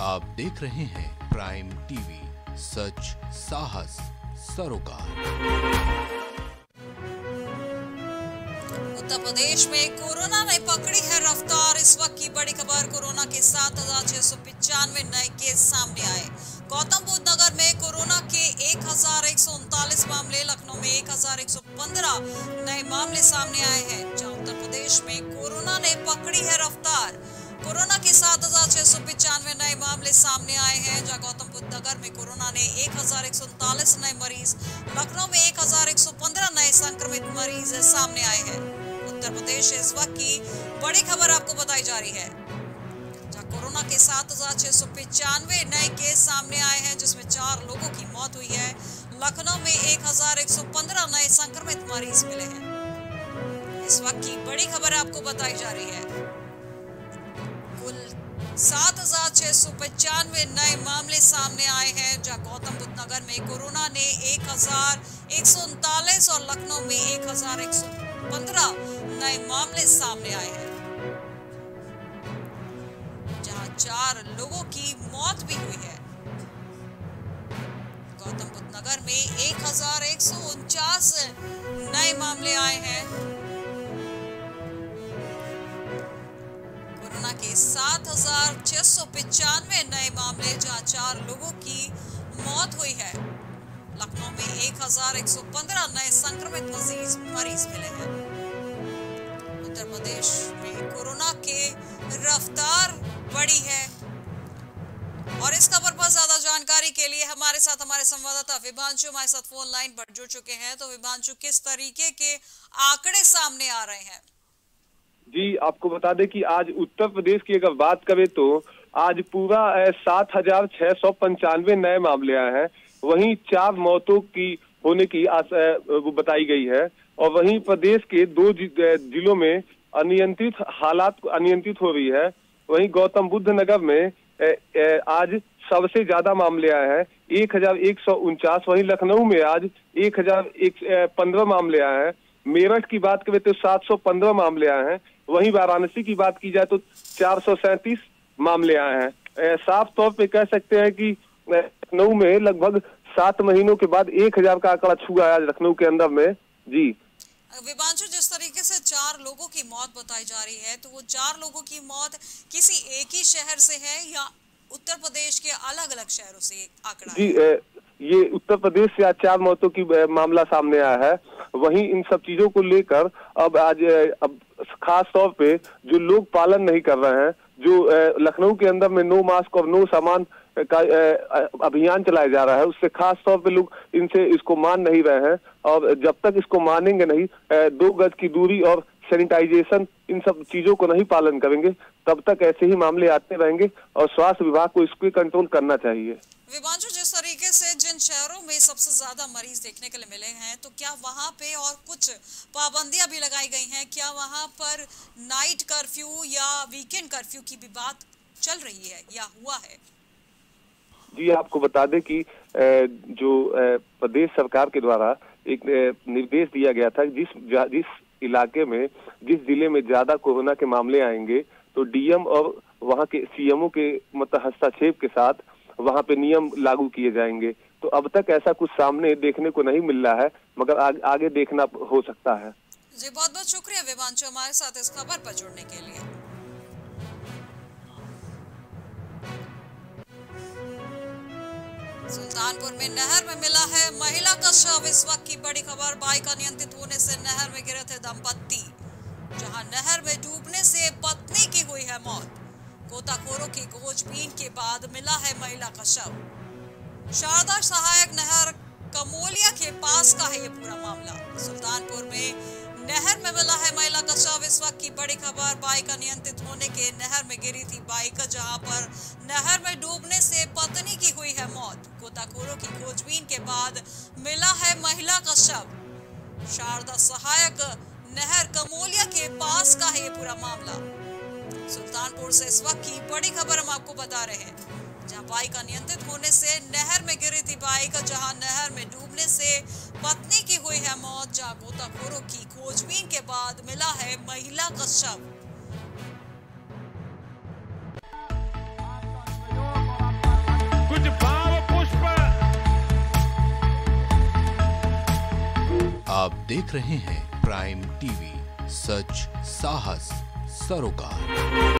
आप देख रहे हैं प्राइम टीवी, सच साहस सरोकार। उत्तर प्रदेश में कोरोना ने पकड़ी है रफ्तार। इस वक्त की बड़ी खबर, कोरोना के 7,695 नए केस सामने आए। गौतम बुद्ध नगर में कोरोना के 1,139 मामले, लखनऊ में 1,115 नए मामले सामने आए हैं। जहां उत्तर प्रदेश में कोरोना ने पकड़ी है रफ्तार। कोरोना के 7,695 नए मामले सामने आए हैं। जहां गौतम बुद्ध नगर में कोरोना ने 1,139 नए मरीज, लखनऊ में 1,115 नए संक्रमित मरीज सामने आए हैं। उत्तर प्रदेश इस वक्त की बड़ी खबर आपको बताई जा रही है, जहां कोरोना के 7,695 नए केस सामने आए हैं, जिसमें 4 लोगों की मौत हुई है। लखनऊ में 1,115 नए संक्रमित मरीज मिले हैं। इस वक्त की बड़ी खबर आपको बताई जा रही है। कुल 7,695 नए मामले सामने आए हैं। जहां गौतम बुद्ध नगर में कोरोना ने 1,139 और लखनऊ में 1,115 नए मामले सामने आए हैं, जहां 4 लोगों की मौत भी हुई है। गौतम बुद्ध नगर में 1,149 नए मामले आए हैं। कोरोना के 7,695 नए मामले, जहां 4 लोगों की मौत हुई है। लखनऊ में 1,115 नए संक्रमित मरीज मिले हैं। उत्तर प्रदेश में कोरोना के रफ्तार बढ़ी है। और इस खबर पर ज्यादा जानकारी के लिए हमारे संवाददाता विभांशु हमारे साथ फोन लाइन पर जुड़ चुके हैं। तो विभांशु, किस तरीके के आंकड़े सामने आ रहे हैं? जी, आपको बता दें कि आज उत्तर प्रदेश की अगर बात करें तो आज पूरा 7,695 नए मामले आए हैं। वहीं 4 मौतों की होने की बताई गई है। और वहीं प्रदेश के 2 जिलों में हालात अनियंत्रित हो रही है। वहीं गौतम बुद्ध नगर में आज सबसे ज्यादा मामले आए हैं, 1,149। वहीं लखनऊ में आज 1,115 मामले आए हैं। मेरठ की बात करें तो 715 मामले आए हैं। वहीं वाराणसी की बात की जाए तो 437 मामले आए हैं। साफ तौर पे कह सकते हैं कि लखनऊ में लगभग 7 महीनों के बाद 1,000 का आंकड़ा छुआ है लखनऊ के अंदर में। जी विभांशु, जिस तरीके से 4 लोगों की मौत बताई जा रही है, तो वो 4 लोगों की मौत किसी एक ही शहर से है या उत्तर प्रदेश के अलग अलग शहरों से आंकड़ा? जी, ये उत्तर प्रदेश से आज 4 मौतों की मामला सामने आया है। वहीं इन सब चीजों को लेकर अब खास तौर पे जो लोग पालन नहीं कर रहे हैं, जो लखनऊ के अंदर में नो मास्क और नो सामान का अभियान चलाया जा रहा है, उससे खास तौर पे लोग इनसे इसको मान नहीं रहे हैं। और जब तक इसको मानेंगे नहीं, 2 गज की दूरी और सैनिटाइजेशन, इन सब चीजों को नहीं पालन करेंगे, तब तक ऐसे ही मामले आते रहेंगे। और स्वास्थ्य विभाग को इसको कंट्रोल करना चाहिए। विभांशु, जिस तरीके से जिन शहरों में सबसे ज्यादा मरीज देखने के लिए मिले हैं, तो क्या वहां पे और कुछ पाबंदियां भी लगाई गई हैं? क्या वहां पर नाइट कर्फ्यू या वीकेंड कर्फ्यू की भी बात चल रही है या हुआ है? जी, आपको बता दें कि जो प्रदेश सरकार के द्वारा एक निर्देश दिया गया था, जिस इलाके में, जिस जिले में ज्यादा कोरोना के मामले आएंगे, तो डीएम और वहां के सीएमओ के मतलब हस्तक्षेप के साथ वहां पे नियम लागू किए जाएंगे। तो अब तक ऐसा कुछ सामने देखने को नहीं मिल रहा है, मगर आगे देखना हो सकता है। जी, बहुत बहुत शुक्रिया विभांशु हमारे साथ इस खबर पर जुड़ने के लिए। सुल्तानपुर में नहर में मिला है महिला का शव। इस वक्त की बड़ी खबर, बाइक अनियंत्रित होने से नहर में गिरे थे दंपत्ति, जहां नहर में डूबने से पत्नी की हुई है मौत। गोताखोरों की खोजबीन के बाद मिला है महिला का शव। शारदा सहायक नहर कमोलिया के पास का है ये पूरा मामला। सुल्तानपुर में नहर में मिला है महिला का शव। इस वक्त की बड़ी खबर, बाइक अनियंत्रित होने के नहर में गिरी थी बाइक, जहां पर नहर में डूबने से पत्नी की हुई है मौत। गोताखोरों की खोजबीन के बाद मिला है महिला का शव। शारदा सहायक नहर कमोलिया के पास का है ये पूरा मामला। सुल्तानपुर से इस वक्त की बड़ी खबर हम आपको बता रहे हैं, जहां बाइक अनियंत्रित होने से नहर में गिरी थी बाइक, जहां नहर में डूबने से पत्नी की हुई है मौत। जहां गोताखोरों की खोजबीन के बाद मिला है महिला का शव। आप देख रहे हैं प्राइम टीवी, सच साहस सरोकार।